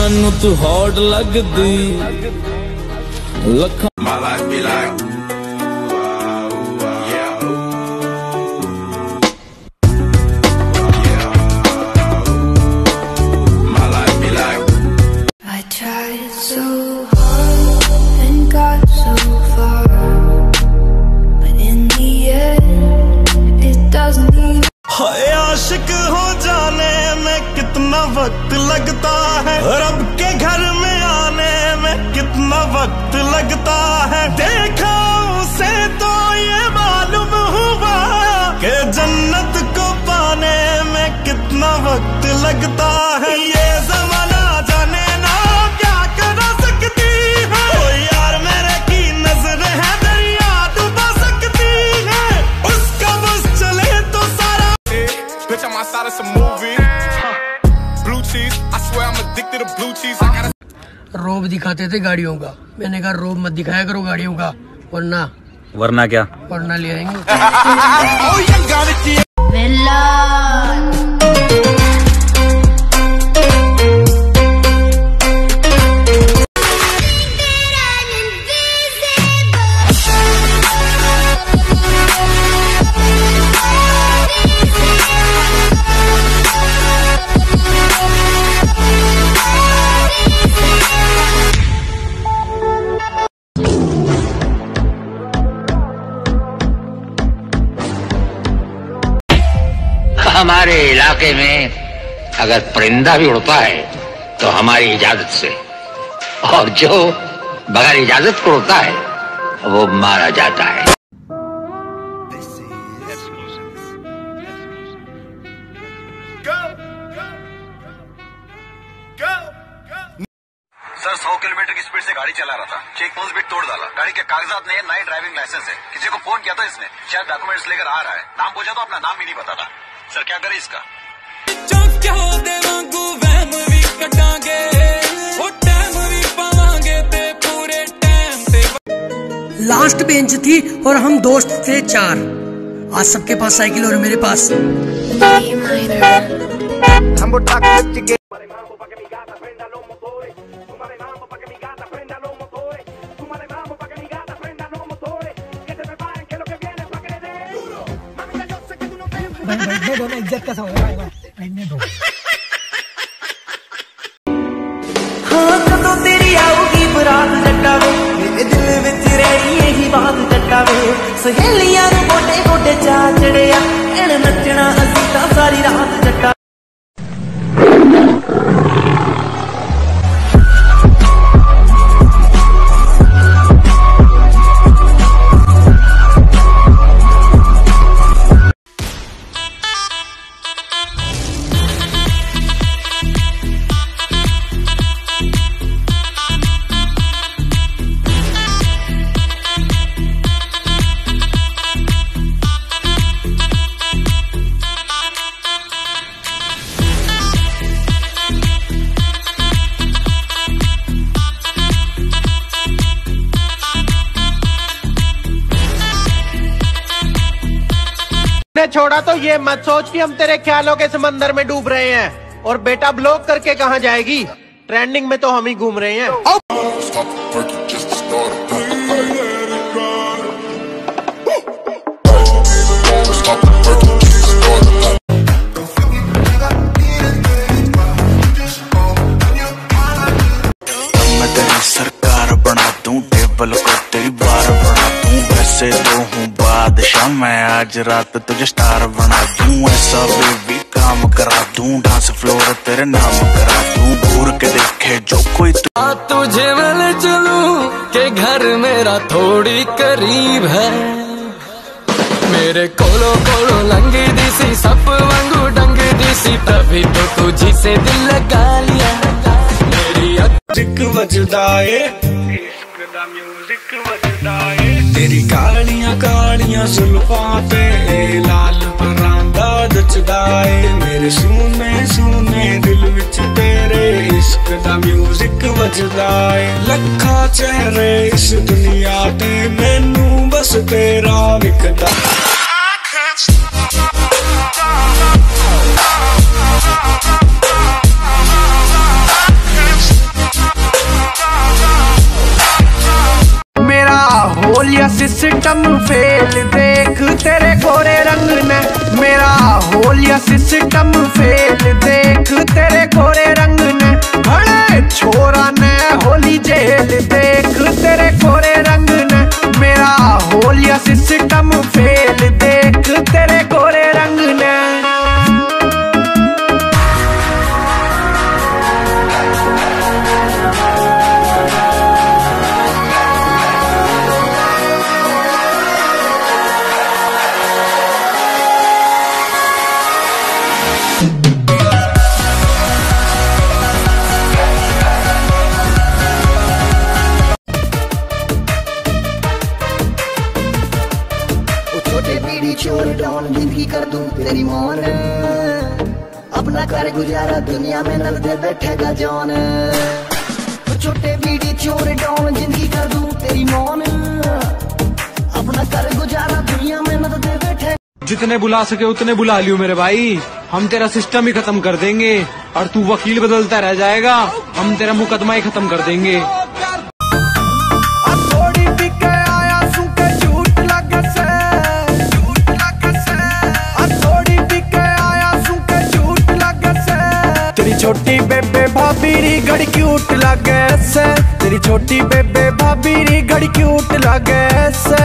मैनू तू हॉट लगदी लखा My life be like I tried so hard and got so far, but in the end it doesn't even. हाय आशिक हो जाने में कितना वक्त लगता है, रब के घर में आने में कितना वक्त लगता है। देखा उसे तो ये मालूम हुआ कि जन्नत को पाने में कितना वक्त लगता है। ये ज़माना जाने ना क्या कर सकती है, ओ यार मेरे की नजर है दरिया डुबा सकती है। उसका बस चले तो सारा bitch, I'm outside of some movie. Blue cheese, I swear I'm addicted to blue cheese. I gotta. रोब दिखाते थे गाड़ियों का, मैंने कहा रोब मत दिखाया करो गाड़ियों का, वरना क्या वरना ले आएंगे। हमारे इलाके में अगर परिंदा भी उड़ता है तो हमारी इजाजत से, और जो बगैर इजाजत को उड़ता है वो मारा जाता है। सर 100 किलोमीटर की स्पीड से गाड़ी चला रहा था, चेक पोस्ट भी तोड़ डाला। गाड़ी के कागजात नहीं है, ना ही ड्राइविंग लाइसेंस है। किसी को फोन किया था इसने, शायद डॉक्यूमेंट्स लेकर आ रहा है। नाम पूछा तो अपना नाम भी नहीं बताता। सर क्या करे इसका? लास्ट बेंच थी और हम दोस्त थे 4। आज सबके पास साइकिल और मेरे पास इज्जत कैसा होगा। हाँ कदों तेरी आऊगी बरात जट्टावे, मेरे दिल विच रही यही बात जट्टावे। सहेलियां नूं गोडे गोडे चा चढ़िया, एण नचना असीं तां सारी रात जट्टा। छोड़ा तो ये मत सोच कि हम तेरे ख्यालों के समंदर में डूब रहे हैं। और बेटा ब्लॉक करके कहाँ जाएगी, ट्रेंडिंग में तो हम ही घूम रहे हैं। मैं तेरी सरकार बना दूं, टेबल को तेरी बार बना दूं। वैसे तो हूँ बादशाह, मैं आज रात तुझे स्टार बना दूं। ऐसा बेबी काम करा दूं, डांस फ्लोर तेरे नाम करा दूं। घूर के देखे जो कोई तुझे मैं ले चलूं के घर मेरा थोड़ी करीब है। मेरे कोलो कोलो लंगी दिसी सप वांगू डंग दिसी, तभी तो तुझी से दिल लगा लिया। मेरी म्यूजिक बजदा ए, इश्क दा म्यूजिक बजदा ए। तेरी कालियां कालियां जुल्फां ते लाल परांदा जचदा ए। मेरे सुने सुने दिल विच तेरे इश्क दा म्यूजिक बजदा ए। लखा चेहरे इस दुनिया ते मैनू बस तेरा विकदा। सिस्टम फेल, देख तेरे गोरे रंग ने मेरा होलिया सिस्टम फेल, देख तेरे गोरे रंग ने बड़े छोरा ने होली जेल, देख तेरे गोरे रंग ने मेरा होलिया सिस्टम फेल, देख तेरे गोरे रंग ने। चोर डॉन जिंदगी कर दूं तेरी मौन, अपना कर गुजारा दुनिया में नल दे बैठेगा जौन। छोटे बीड़ी चोर डॉन जिंदगी कर दूं तेरी मौन, अपना कर गुजारा दुनिया में नल दे बैठे। जितने बुला सके उतने बुला लियो मेरे भाई, हम तेरा सिस्टम ही खत्म कर देंगे और तू वकील बदलता रह जाएगा, हम तेरा मुकदमा ही खत्म कर देंगे। छोटी बेबे भाभी री घड़ी क्यूट लागे से, तेरी छोटी बेबे भाभी री घड़ी क्यूट लागे से।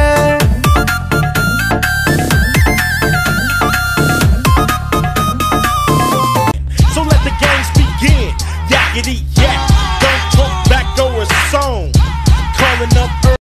So let the games begin. Yakety yak, don't talk back over song. Calling up